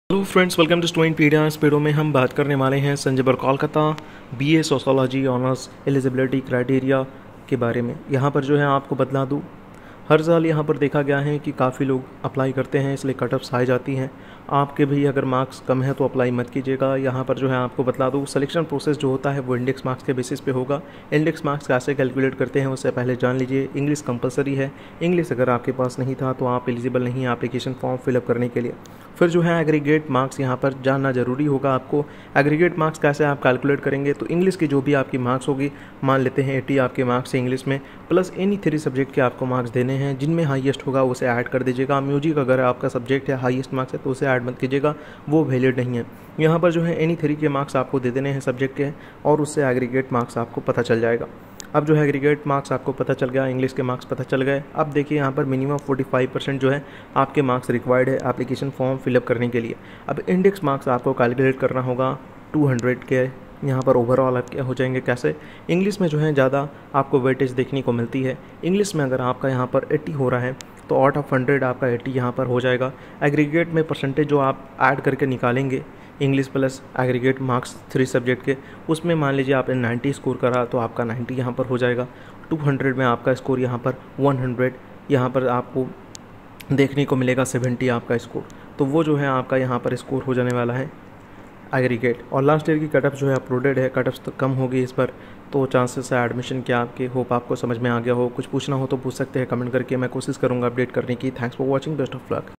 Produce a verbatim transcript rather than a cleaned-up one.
Hello friends, welcome to Studentpedia. इस video में हम बात करने वाले हैं Sanjay Kolkata BA sociology honours eligibility criteria के बारे में। यहाँ पर जो है आपको बतला दूँ, हर साल यहाँ पर देखा गया है कि काफ़ी लोग अप्लाई करते हैं, इसलिए कट ऑफ्स आ जाती हैं। आपके भी अगर मार्क्स कम है तो अप्लाई मत कीजिएगा। यहाँ पर जो है आपको बतला दूँ, सिलेक्शन प्रोसेस जो होता है वो इंडेक्स मार्क्स के बेसिस पे होगा। इंडेक्स मार्क्स कैसे कैलकुलेट करते हैं उससे पहले जान लीजिए। इंग्लिश कंपलसरी है, इंग्लिश अगर आपके पास नहीं था तो आप एलिजिबल नहीं हैं एप्लीकेशन फॉर्म फिलअप करने के लिए। फिर जो है एग्रीगेट मार्क्स यहाँ पर जानना ज़रूरी होगा आपको। एग्रीगेट मार्क्स कैसे आप कैलकुलेट करेंगे, तो इंग्लिश की जो भी आपकी मार्क्स होगी, मान लेते हैं अस्सी आपके मार्क्स हैं इंग्लिश में, प्लस एनी थ्री सब्जेक्ट के आपको मार्क्स देने हैं, जिनमें हाईएस्ट होगा उसे ऐड कर दीजिएगा। म्यूजिक अगर आपका सब्जेक्ट है हाईएस्ट मार्क्स है तो उसे ऐड मत कीजिएगा, वो वैलिड नहीं है। यहाँ पर जो है एनी थ्री के मार्क्स आपको दे देने हैं सब्जेक्ट के, और उससे एग्रीगेट मार्क्स आपको पता चल जाएगा। अब जो है एग्रीगेट मार्क्स आपको पता चल गया, इंग्लिश के मार्क्स पता चल गए। अब देखिए यहाँ पर मिनिमम पैंतालीस परसेंट जो है आपके मार्क्स रिक्वायर्ड है एप्लीकेशन फॉर्म फिलअप करने के लिए। अब इंडेक्स मार्क्स आपको कैलकुलेट करना होगा दो सौ के। यहाँ पर ओवरऑल आपके हो जाएंगे कैसे, इंग्लिश में जो है ज़्यादा आपको वेटेज देखने को मिलती है। इंग्लिश में अगर आपका यहाँ पर अस्सी हो रहा है तो आउट ऑफ हंड्रेड आपका अस्सी यहाँ पर हो जाएगा। एग्रीगेट में परसेंटेज जो आप ऐड करके निकालेंगे English plus aggregate marks three subject के, उसमें मान लीजिए आपने नब्बे स्कोर करा तो आपका नब्बे यहाँ पर हो जाएगा। दो सौ में आपका स्कोर यहाँ पर सौ, यहाँ पर आपको देखने को मिलेगा सत्तर आपका स्कोर, तो वो जो है आपका यहाँ पर स्कोर हो जाने वाला है एग्रीगेट। और लास्ट ईयर की कट ऑफ जो है अपलोडेड है, कट ऑफ तो कम होगी इस पर, तो चांसेस है एडमिशन के आपके। होप आपको समझ में आ गया हो। कुछ पूछना हो तो पूछ सकते हैं कमेंट करके, मैं कोशिश करूँगा अपडेट करने की। Thanks for watching, best of luck.